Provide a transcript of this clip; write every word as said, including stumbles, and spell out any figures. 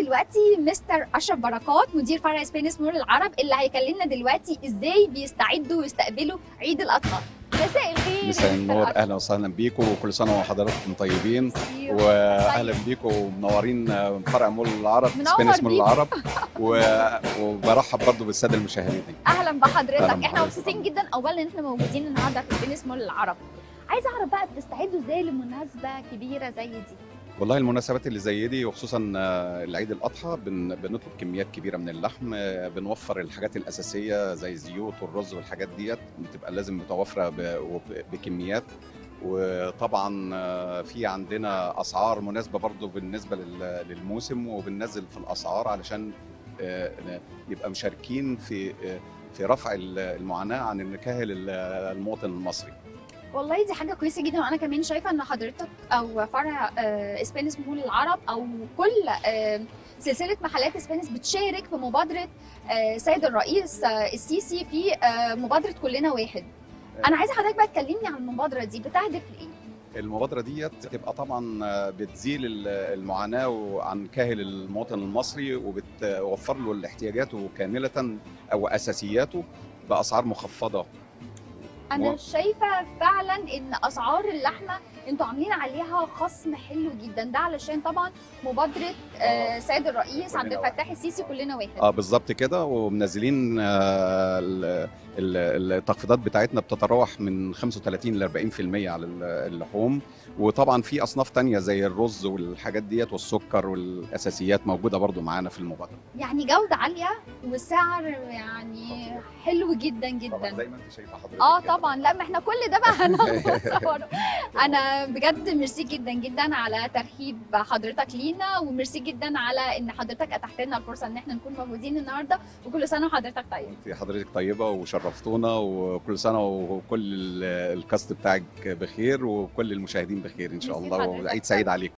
دلوقتي مستر اشرف بركات مدير فرع سبينس مول العرب اللي هيكلمنا دلوقتي ازاي بيستعدوا ويستقبلوا عيد الاضحى. مساء الخير. مساء النور، اهلا وسهلا بيكم وكل سنه وحضراتكم طيبين، واهلا بيكم ومنورين فرع مول العرب سبينس مول العرب وبرحب برضو بالساده المشاهدين. اهلا بحضرتك. أهلا احنا مبسوطين جدا اولا ان احنا موجودين النهارده في سبينس مول العرب. عايزه اعرف بقى بتستعدوا ازاي لمناسبه كبيره زي دي؟ والله المناسبات اللي زي دي وخصوصا العيد الاضحى بن بنطلب كميات كبيره من اللحم، بنوفر الحاجات الاساسيه زي الزيوت والرز والحاجات ديت بتبقى لازم متوفره بكميات، وطبعا في عندنا اسعار مناسبه برضو بالنسبه للموسم، وبننزل في الاسعار علشان يبقى مشاركين في في رفع المعاناه عن النكاهل المواطن المصري. والله دي حاجه كويسه جدا، وانا كمان شايفه ان حضرتك او فرع سبينس مول العرب او كل سلسله محلات سبينس بتشارك في مبادره سيد الرئيس السيسي في مبادره كلنا واحد. انا عايزه حضرتك بقى تكلمني عن المبادره دي، بتهدف لايه؟ المبادره ديت بتبقى طبعا بتزيل المعاناه عن كاهل المواطن المصري، وبتوفر له احتياجاته كامله او اساسياته باسعار مخفضه. انا شايفه فعلا ان اسعار اللحمه انتوا عاملين عليها خصم حلو جدا، ده علشان طبعا مبادره آه سيد الرئيس عبد الفتاح السيسي كلنا واحد. اه بالظبط كده، ومنزلين آه التخفيضات بتاعتنا بتتراوح من خمسة وثلاثين ل أربعين بالمية على اللحوم، وطبعا في اصناف تانية زي الرز والحاجات ديت والسكر والاساسيات موجوده برضو معانا في المبادره. يعني جوده عاليه وسعر يعني حلو جدا جدا طبعا زي ما انت شايفه حضرتك. اه طبعا، لا ما احنا كل ده بقى هنصوره. انا بجد ميرسي جدا جدا على ترحيب حضرتك لينا، وميرسي جدا على ان حضرتك اتحت لنا الفرصه ان احنا نكون موجودين النهارده، وكل سنه وحضرتك طيب. انت حضرتك طيبه وشرفتونا، وكل سنه وكل الكاست بتاعك بخير، وكل المشاهدين بخير ان شاء الله، وعيد سعيد عليكم.